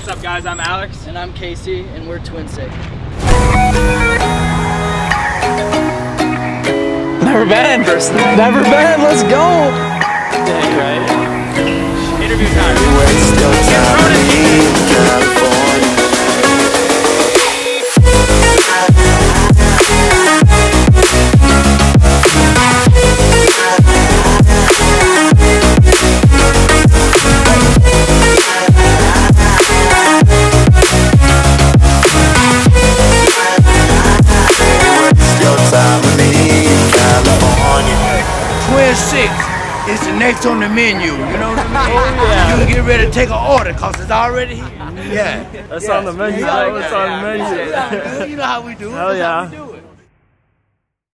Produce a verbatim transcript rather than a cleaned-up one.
What's up, guys? I'm Alex. And I'm Casey, and we're Twinsick. Never been. Never been. Let's go. Dang, right? Interview time. Still time in California. Twinsick is the next on the menu, you know what I mean? Oh, yeah. You can get ready to take an order because it's already here. Yeah. That's yeah. on the menu. Yeah, That's on the menu. You know how we do it. Hell yeah.